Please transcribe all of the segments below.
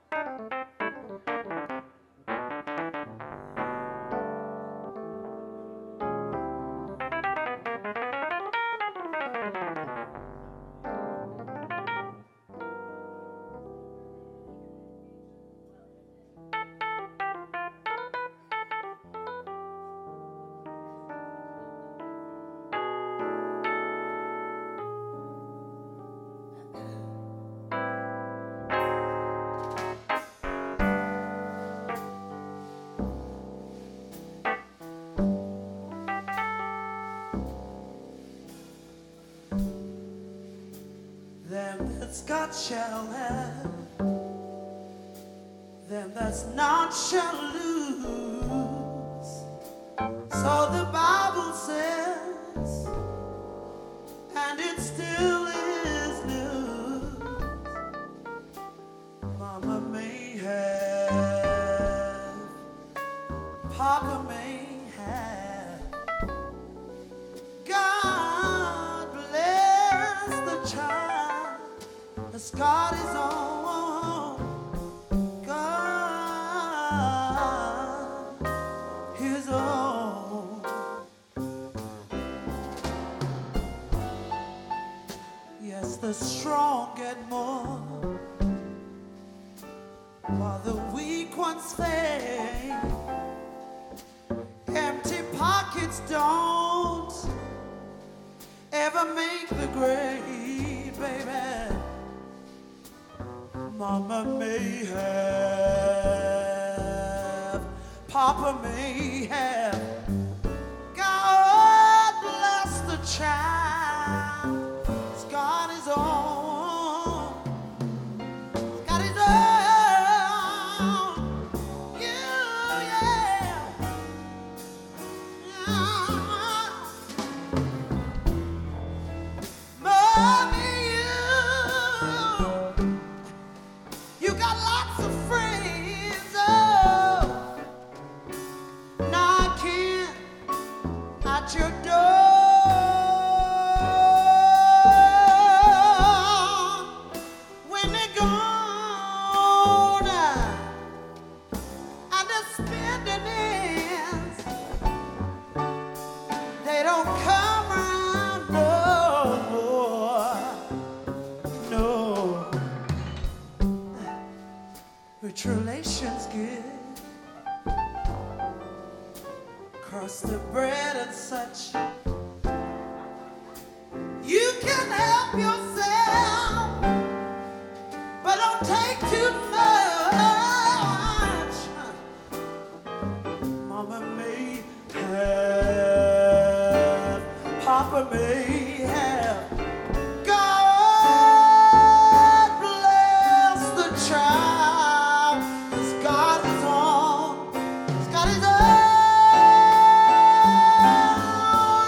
God shall have, them that's not shall lose. So the Bible says, and it still is news. Mama may have, Papa may have. God bless the child. God is on, God is on. Yes, the strong get more, while the weak ones fade. Empty pockets don't ever make the grade, baby. Mama may have, Papa may have. God bless the child. 'Cause God is on. God is on. Yeah. Mommy. You got lots of friends, oh, knocking at your door. When they're gone and they're spending ends, they don't come around no more, no. Rich relations good, cross the bread and such. You can help yourself, but don't take too much. Mama may have, Papa may have. God bless the child. God is on. God is on.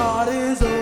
heart is open.